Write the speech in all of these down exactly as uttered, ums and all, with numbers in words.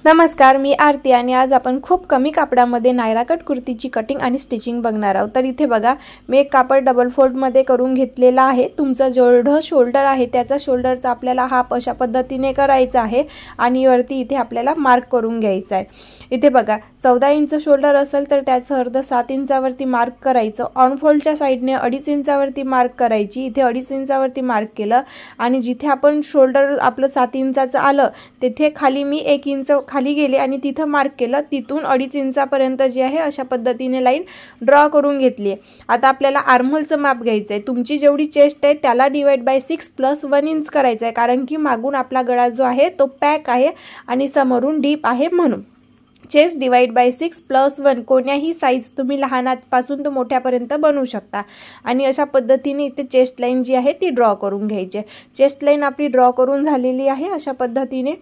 नमस्कार, मी आरती आणि आज आपण खूप कमी कापडामध्ये नायरा कट कुर्तीची कटिंग आणि स्टिचिंग बघणार आहोत। तर इथे बघा, मी एक कापड डबल फोल्ड मध्ये करून घेतलेला आहे। तुमचं जेवढं शोल्डर आहे त्याचा शोल्डरचा आपल्याला हाफ अशा पद्धतीने करायचा आहे आणि वरती इथे आपल्याला मार्क करून घ्यायचा आहे। इथे बघा, चौदा इंच शोल्डर असेल तर त्याचं अर्ध सात इंचावरती मार्क करायचं। ऑन फोल्डच्या साइडने अडीच इंचावरती मार्क करायची। इथे अडीच इंचावरती मार्क केलं आणि जिथे आपण शोल्डर आपलं सात इंचाचं आलं तिथे खाली मी एक इंच खाली गेले आणि तिथे मार्क केलं। तिथून अडीच इंचापर्यंत जे आहे अशा पद्धतीने लाईन ड्रॉ करून घेतली आहे। आता आपल्याला आर्महोलचं माप घ्यायचं आहे। तुमची जेवढी चेस्ट आहे त्याला divide by six plus one inch करायचं आहे, कारण की मागून आपला गळा जो आहे तो पॅक आहे आणि समोरून डीप आहे म्हणून। Chest divide by six plus one कोण्याही साइज तुम्ही लहानापासून तो मोठ्यापर्यंत बनवू शकता आणि अशा पद्धतीने इथे चेस्ट लाईन जी आहे ती ड्रॉ करून घ्यायची आहे। चेस्ट लाईन आपली ड्रॉ करून झालेली आहे अशा पद्धतीने।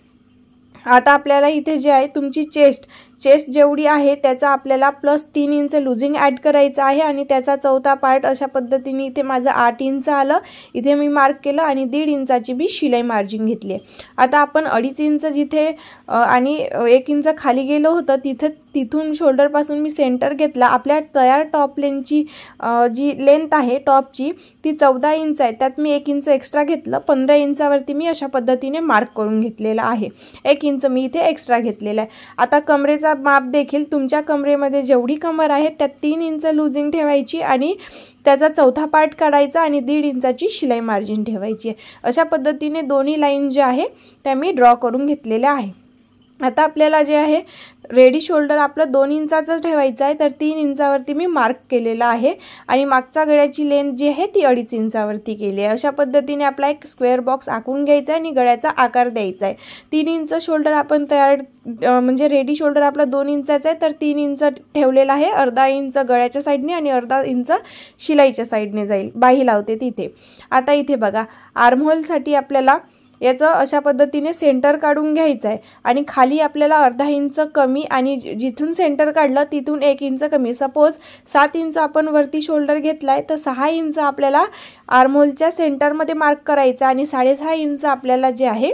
आता आपल्याला इथे जे आहे तुमची चेस्ट चेस्ट जेवढी आहे त्याचा आपल्याला प्लस तीन इंच लूजिंग ॲड करायचं आहे आणि त्याचा चौथा पार्ट अशा पद्धतीने इथे माझं आठ इंच आलं। इथे मी मार्क केलं आणि दीड इंचाची बी शिलाई मार्जिन घेतली आहे। आता आपण अडीच इंच जिथे आणि एक इंच खाली गेलो होतं तिथे तिथून शोल्डरपासून मी सेंटर घेतला। आपल्या तयार टॉप लेंथची जी लेंथ आहे टॉपची ती चौदा इंच आहे, त्यात मी एक इंच एक्स्ट्रा घेतलं। पंधरा इंचावरती मी अशा पद्धतीने मार्क करून घेतलेला आहे। एक इंच मी इथे एक्स्ट्रा घेतलेला आहे। आता कमरेचा माप देखील तुमच्या कमरेमध्ये जेवढी कमर आहे त्यात तीन इंच लूजिंग ठेवायची आणि त्याचा चौथा पार्ट काढायचा आणि दीड इंचाची शिलाई मार्जिन ठेवायची आहे। अशा पद्धतीने दोन्ही लाईन जे आहे त्या मी ड्रॉ करून घेतलेल्या आहे। आता आपल्याला जे आहे रेडी शोल्डर आपलं दोन इंचाचं ठेवायचं आहे, तर तीन इंचावरती मी मार्क केलेला आहे आणि मागच्या गळ्याची लेंथ जी आहे ती अडीच इंचावरती केली आहे। अशा पद्धतीने आपला एक स्क्वेअर बॉक्स आखून घ्यायचा आहे आणि गळ्याचा आकार द्यायचा आहे। तीन इंच शोल्डर आपण तयार म्हणजे रेडी शोल्डर आपला दोन इंचाचा आहे, तर तीन इंच ठेवलेला आहे। अर्धा इंच गळ्याच्या साईडने आणि अर्धा इंच शिलाईच्या साईडने जाईल, बाही लावते तिथे। आता इथे बघा, आर्महोलसाठी आपल्याला याचं अशा पद्धतीने सेंटर काढून घ्यायचं आहे आणि खाली आपल्याला अर्धा इंच कमी आणि जिथून सेंटर काढलं तिथून एक इंच कमी। सपोज सात इंच आपण वरती शोल्डर घेतलाय तर सहा इंच आपल्याला आर्महोलच्या सेंटरमध्ये मार्क करायचं आणि साडेसहा इंच आपल्याला जे आहे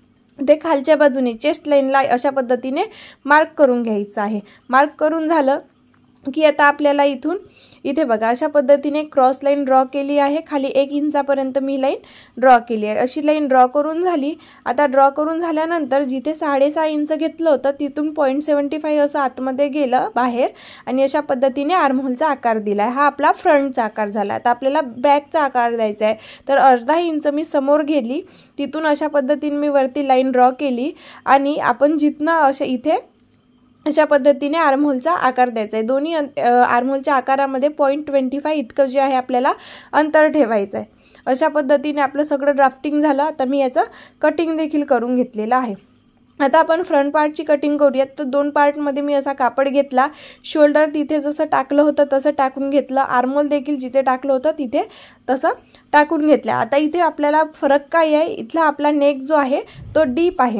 ते खालच्या बाजूने चेस्ट लाईनला अशा पद्धतीने मार्क करून घ्यायचं आहे। मार्क करून झालं की आता आपल्याला इथून इथे बघा अशा पद्धतीने क्रॉस लाईन ड्रॉ केली आहे। खाली एक इंचापर्यंत मी लाईन ड्रॉ केली आहे। अशी लाईन ड्रॉ करून झाली। आता ड्रॉ करून झाल्यानंतर जिथे साडेसहा इंच घेतलं होतं तिथून पॉईंट सेवन्टी फाईव्ह असं आतमध्ये गेलं बाहेर आणि अशा पद्धतीने आर्महोलचा आकार दिला आहे। हा आपला फ्रंटचा आकार झाला। आता आपल्याला बॅकचा आकार द्यायचा आहे, तर अर्धा इंच मी समोर गेली, तिथून अशा पद्धतीने मी वरती लाईन ड्रॉ केली आणि आपण जिथनं अशा इथे अशा पद्धतीने आर्महोलचा आकार द्यायचा आहे। दोन्ही आर्महोलच्या आकारामध्ये पॉईंट ट्वेंटी फाय इतकं जे आहे आपल्याला अंतर ठेवायचं आहे। अशा पद्धतीने आपलं सगळं ड्राफ्टिंग झालं। आता मी याचं कटिंग देखील करून घेतलेलं आहे। आता आपण फ्रंट पार्टची कटिंग करूयात। तर दोन पार्टमध्ये मी असा कापड घेतला, शोल्डर तिथे जसं टाकलं होतं तसं टाकून घेतलं, आर्महोल देखील जिथे टाकलं होतं तिथे तसं टाकून घेतलं। आता इथे आपल्याला फरक काय आहे, इथला आपला नेक जो आहे तो डीप आहे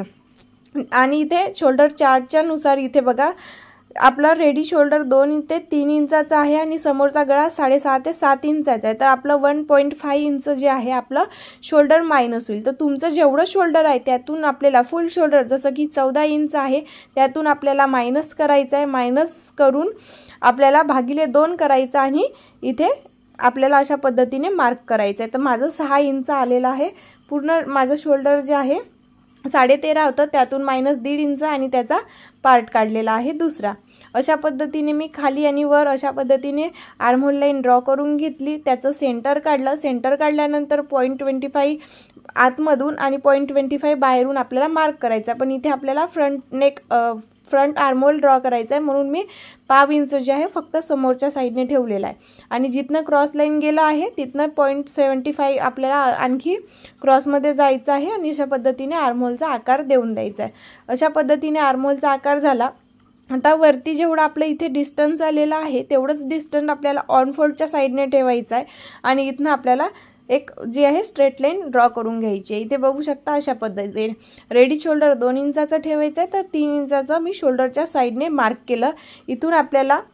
आणि इथे शोल्डर चार्टच्या नुसार इथे बघा आपला रेडी शोल्डर दोन ते तीन इंचाचा आहे आणि समोरचा गळा साडेसहा ते सात इंचाचा आहे, तर आपलं वन पॉईंट फाय इंच जे आहे आपलं शोल्डर मायनस होईल। तर तुमचं जेवढं शोल्डर आहे त्यातून आपल्याला फुल शोल्डर जसं की चौदा इंच आहे त्यातून आपल्याला मायनस करायचं आहे। मायनस करून आपल्याला भागिले दोन करायचं आणि इथे आपल्याला अशा पद्धतीने मार्क करायचं आहे। तर माझं सहा इंच आलेलं आहे। पूर्ण माझं शोल्डर जे आहे साडे तेरा होतं, त्यातून मायनस दीड इंच आणि त्याचा पार्ट काढलेला आहे दुसरा। अशा पद्धतीने मी खाली आणि वर अशा पद्धतीने आर्महोल लाईन ड्रॉ करून घेतली, त्याचं सेंटर काढलं। सेंटर काढल्यानंतर पॉईंट ट्वेंटी फाय आतमधून आणि पॉईंट ट्वेंटी फाय बाहेरून आपल्याला मार्क करायचा, पण इथे आपल्याला front neck front armhole draw करायचा आहे म्हणून मी पाव इंच जे आहे फक्त समोरच्या साईडने ठेवलेला आहे आणि जिथनं क्रॉस लाईन गेला आहे तिथनं पॉईंट सेवन्टी फाय आपल्याला आणखी क्रॉसमध्ये जायचं आहे आणि अशा पद्धतीने आर्महोलचा आकार देऊन द्यायचा आहे। अशा पद्धतीने आर्महोलचा आकार झाला। आता वरती जेवढं आपलं इथे डिस्टन्स आलेला आहे तेवढंच डिस्टन्स आपल्याला ऑन फोल्डच्या साईडने ठेवायचं आहे आणि इथनं आपल्याला एक जी आहे स्ट्रेट लाईन ड्रॉ करून घ्यायची आहे। इथे बघू शकता अशा पद्धतीने रेडी शोल्डर दोन इंचाचं ठेवायचं आहे, तर तीन इंचाचं मी शोल्डरच्या साईडने मार्क केलं। इथून आपल्याला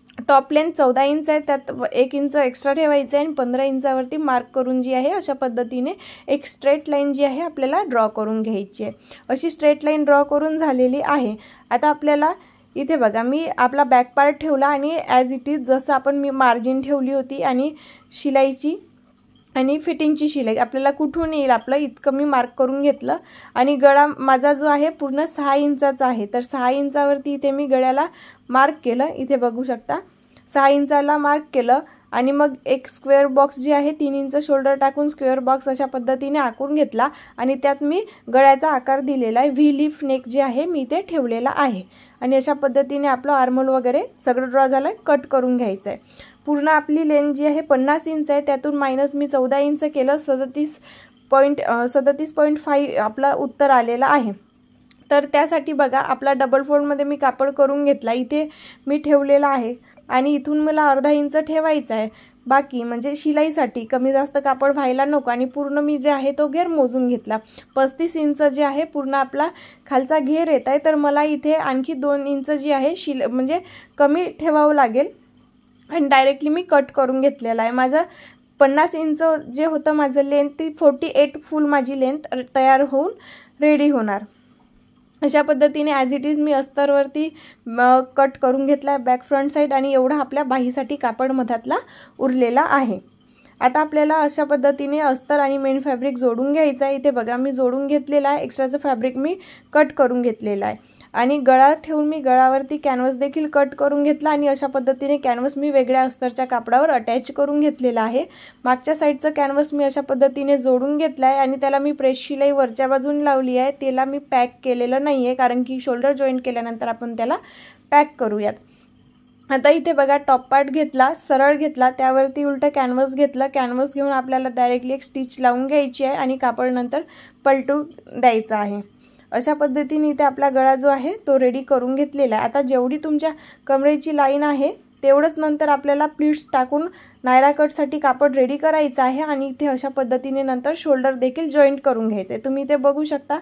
टॉप लेंथ चौदा इंच आहे, त्यात एक इंच एक्स्ट्रा ठेवायचं आहे आणि पंधरा इंचावरती मार्क करून जी आहे अशा पद्धतीने एक स्ट्रेट लाईन जी आहे आपल्याला ड्रॉ करून घ्यायची आहे। अशी स्ट्रेट लाईन ड्रॉ करून झालेली आहे। आता आपल्याला इथे बघा मी आपला बॅक पार्ट ठेवला आणि ॲज इट इज जसं आपण मी मार्जिन ठेवली होती आणि शिलाईची आणि फिटिंगची शिलाई आपल्याला कुठून येईल आपलं इतकं मी मार्क करून घेतलं आणि गळा माझा जो आहे पूर्ण सहा इंचाचा आहे, तर सहा इंचावरती इथे मी गळ्याला मार्क केलं। इथे बघू शकता सहा इंचाला मार्क केलं आणि मग एक स्क्वेअर बॉक्स जी आहे तीन इंच शोल्डर टाकून स्क्वेअर बॉक्स अशा पद्धतीने आखून घेतला आणि त्यात मी गळ्याचा आकार दिलेला आहे। व्ही लीफ नेक जे आहे मी ते ठेवलेला आहे आणि अशा पद्धतीने आपलं आर्महोल वगैरे सगळं ड्रॉ झालं, कट करून घ्यायचं आहे। पूर्ण आपली लेंथ जी आहे पन्नास इंच आहे, त्यातून मायनस मी चौदा इंच केलं, सदतीस पॉईंट सदतीस पॉईंट फाईव्ह आपला उत्तर आलेला आहे। तर त्यासाठी बघा आपला डबल फोल्डमध्ये मी कापड करून घेतला, इथे मी ठेवलेला आहे आणि इथून मला अर्धा इंच ठेवायचा आहे बाकी, म्हणजे शिलाईसाठी कमी जास्त कापड व्हायला नको आणि पूर्ण मी जे आहे तो घेर मोजून घेतला। पस्तीस इंच जे आहे पूर्ण आपला खालचा घेर येत आहे, तर मला इथे आणखी दोन इंच जी आहे शिल म्हणजे कमी ठेवावं लागेल आणि डायरेक्टली मी कट करून घेतलेला आहे। माझं पन्नास इंच जे होतं माझं लेंथ ती फोर्टी एट फुल माझी लेंथ तयार होऊन रेडी होणार। अशा पद्धतीने ॲज इट इज मी अस्तरवरती कट करून घेतला आहे बॅक फ्रंट साईड आणि एवढा आपल्या बाहीसाठी कापड मधातला उरलेला आहे। आता आपल्याला अशा पद्धतीने अस्तर आणि मेन फॅब्रिक जोडून घ्यायचं आहे। इथे बघा मी जोडून घेतलेला आहे, एक्स्ट्राचं फॅब्रिक मी कट करून घेतलेला आहे आणि गळा ठेवून मी गळावरती कॅनव्हास देखील कट करून घेतला आणि अशा पद्धतीने कॅनव्हास मी वेगळ्या अस्तरच्या कापडावर अटॅच करून घेतलेला आहे। मागच्या साईडचं कॅनव्हास मी अशा पद्धतीने जोडून घेतला आहे आणि त्याला मी प्रेस शिलाई वरच्या बाजून लावली आहे, त्याला मी पॅक केलेलं नाही आहे कारण की शोल्डर जॉईंट केल्यानंतर आपण त्याला पॅक करूयात। आता इथे बघा टॉप पार्ट घेतला, सरळ घेतला, त्यावरती उलट कॅनव्हास घेतलं, कॅनव्हास घेऊन आपल्याला डायरेक्टली एक स्टिच लावून घ्यायची आहे आणि कापड नंतर पलटून द्यायचं आहे। अशा पद्धतीने इथे आपला गळा जो आहे तो रेडी करून घेतलेला आहे। आता जेवढी तुमच्या कमरेची लाईन आहे तेवढंच नंतर आपल्याला प्लीट्स टाकून नायरा कटसाठी कापड रेडी करायचं आहे आणि इथे अशा पद्धतीने नंतर शोल्डर देखील जॉईंट करून घ्यायचं आहे। तुम्ही इथे बघू शकता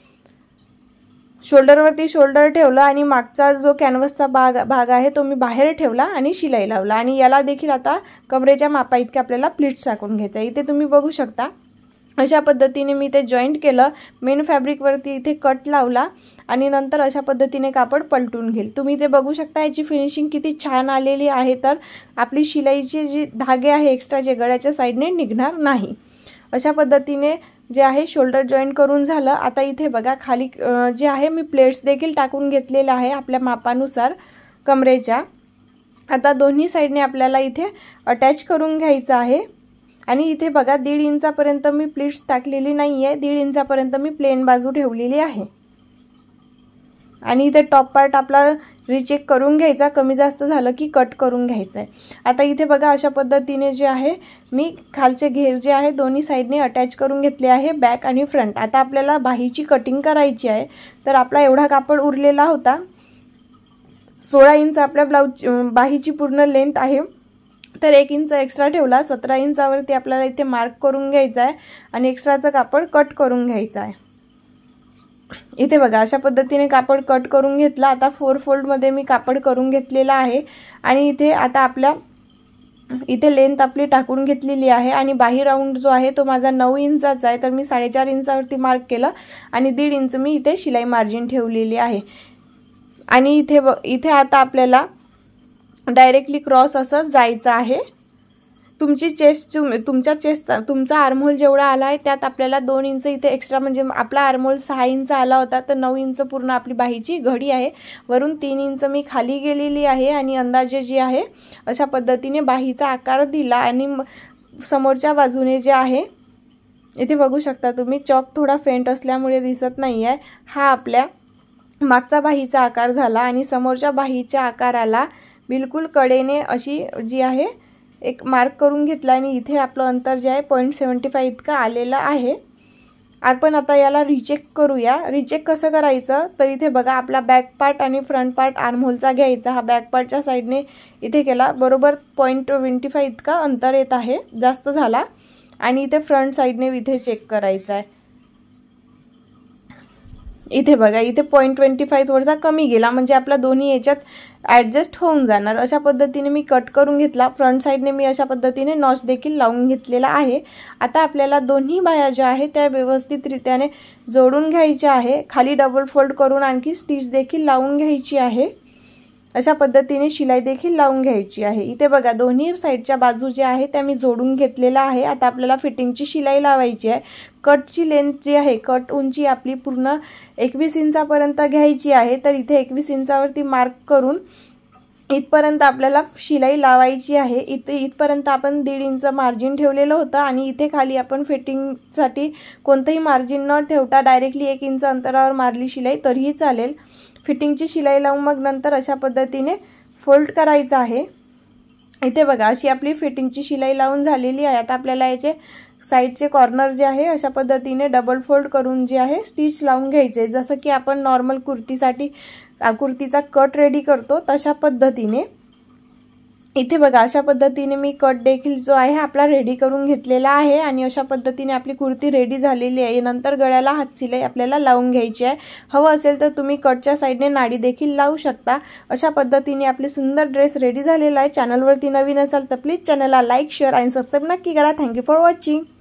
शोल्डरवरती शोल्डर ठेवला आणि मागचा जो कॅनव्हासचा भाग भाग आहे तो मी बाहेर ठेवला आणि शिलाई लावला आणि याला देखील आता कमरेच्या मापा इतके आपल्याला प्लीट्स टाकून घ्यायचं आहे। इथे तुम्ही बघू शकता अशा पद्धतीने मी ते जॉईंट केलं, मेन फॅब्रिकवरती इथे कट लावला आणि नंतर अशा पद्धतीने कापड पलटून घेईल। तुम्ही इथे बघू शकता याची फिनिशिंग किती छान आलेली आहे, तर आपली शिलाईची जी धागे आहे एक्स्ट्रा जे गळ्याच्या साईडने निघणार नाही। अशा पद्धतीने जे आहे शोल्डर जॉईंट करून झालं। आता इथे बघा खाली जे आहे मी प्लेट्स देखील टाकून घेतलेले आहे आपल्या मापानुसार कमरेच्या। आता दोन्ही साईडने आपल्याला इथे अटॅच करून घ्यायचं आहे आणि इथे बघा दीड इंचापर्यंत मी प्लीट्स टाकलेली नाही आहे, दीड इंचापर्यंत मी प्लेन बाजू ठेवलेली आहे आणि इथे टॉप पार्ट आपला रिचेक करून घ्यायचा, कमी जास्त झालं की कट करून घ्यायचं आहे। आता इथे बघा अशा पद्धतीने जे आहे मी खालचे घेर जे आहे दोन्ही साईडने अटॅच करून घेतले आहे बॅक आणि फ्रंट। आता आपल्याला बाहीची कटिंग करायची आहे, तर आपला एवढा कापड उरलेला होता, सोळा इंच आपल्या ब्लाउज बाहीची पूर्ण लेंथ आहे, तर एक इंच एक्स्ट्रा ठेवला, सतरा इंचावरती आपल्याला इथे मार्क करून घ्यायचा आहे आणि एक्स्ट्राचं कापड कट करून घ्यायचं आहे। इथे बघा अशा पद्धतीने कापड कट करून घेतला। आता फोर फोल्डमध्ये मी कापड करून घेतलेला आहे आणि इथे आता आपल्या इथे लेंथ आपली टाकून घेतलेली आहे आणि बाही राऊंड जो आहे तो माझा नऊ इंचाचा आहे, तर मी साडेचार इंचावरती मार्क केलं आणि दीड इंच मी इथे शिलाई मार्जिन ठेवलेली आहे आणि इथे इथे आता आपल्याला डायरेक्टली क्रॉस असं जायचं आहे। तुमची चेस्ट तुमच्या चेस्ट तुमचा आर्महोल जेवढा आला आहे त्यात आपल्याला दोन इंच इथे एक्स्ट्रा, म्हणजे आपला आर्महोल सहा इंच आला होता तर नऊ इंच पूर्ण आपली बाहीची घडी आहे, वरून तीन इंच मी खाली गेलेली आहे आणि अंदाजे जी आहे अशा पद्धतीने बाहीचा आकार दिला आणि समोरच्या बाजूने जे आहे इथे बघू शकता तुम्ही चॉक थोडा फेंट असल्यामुळे दिसत नाही आहे, हा आपल्या मागचा बाहीचा आकार झाला आणि समोरच्या बाहीच्या आकाराला बिलकुल कडेने अशी जी आहे एक मार्क करून घेतला आणि इथे आपलं अंतर जे आहे पॉईंट सेवन्टी फाय इतकं आलेलं आहे। आपण आता याला रिचेक करूया। रिचेक कसं करायचं, तर इथे बघा आपला बॅक पार्ट आणि फ्रंट पार्ट आर्महोलचा घ्यायचा, हा बॅक पार्टच्या साईडने इथे केला, बरोबर पॉईंट ट्वेंटी फाय इतका अंतर येत आहे, जास्त झाला आणि इथे फ्रंट साईडने इथे चेक करायचा आहे। इथे बघा इथे पॉईंट ट्वेंटी फाय थोडासा कमी गेला, म्हणजे आपला दोन्ही याच्यात ॲडजस्ट होऊन जाणार. अशा पद्धतीने मी कट करून घेतला. फ्रंट साईडने मी अशा पद्धतीने नॉच देखील लावून घेतलेला आहे. आता आपल्याला दोन्ही बाह्या ज्या आहेत त्या व्यवस्थितरित्याने जोडून घ्यायच्या आहे. खाली डबल फोल्ड करून आणखी स्टिच देखील लावून घ्यायची आहे. अशा पद्धतीने शिलाई देखील लावून घ्यायची आहे. इथे बघा दोन्ही साईडच्या बाजू ज्या आहेत त्या मी जोडून घेतलेला आहे. आता आपल्याला फिटिंगची शिलाई लावायची आहे. कटची लेंथ जी आहे, कट उंची आपली पूर्ण एकवीस इंचापर्यंत घ्यायची आहे. तर इथे एकवीस इंचावरती मार्क करून इथपर्यंत आपल्याला शिलाई लावायची आहे. इथे इथपर्यंत आपण दीड इंच मार्जिन ठेवलेलं होतं आणि इथे खाली आपण फिटिंगसाठी कोणतंही मार्जिन न ठेवता डायरेक्टली एक इंच अंतरावर मारली शिलाई तरीही चालेल. फिटिंगची शिलाई लावून मग नंतर अशा पद्धतीने फोल्ड करायचं आहे. इथे बघा अशी आपली फिटिंगची शिलाई लावून झालेली आहे. आता आपल्याला याचे साईडचे कॉर्नर जे आहे अशा पद्धतीने डबल फोल्ड करून जे आहे स्टिच लावून घ्यायचे. जसं की आपण नॉर्मल कुर्तीसाठी कुर्तीचा कट रेडी करतो तशा पद्धतीने. इथे बघा अशा पद्धतीने मी कट देखील जो आहे आपला रेडी करून घेतलेला आहे आणि अशा पद्धतीने आपली कुर्ती रेडी झालेली आहे. नंतर गळ्याला हात शिलाई आपल्याला लावून घ्यायची आहे. हवं असेल तर तुम्ही कटच्या साईडने नाडी देखील लावू शकता. अशा पद्धतीने आपली सुंदर ड्रेस रेडी झालेला आहे. चॅनलवरती नवीन असाल तर प्लीज चॅनलला लाईक शेअर आणि सबस्क्राईब नक्की करा. Thank you for watching.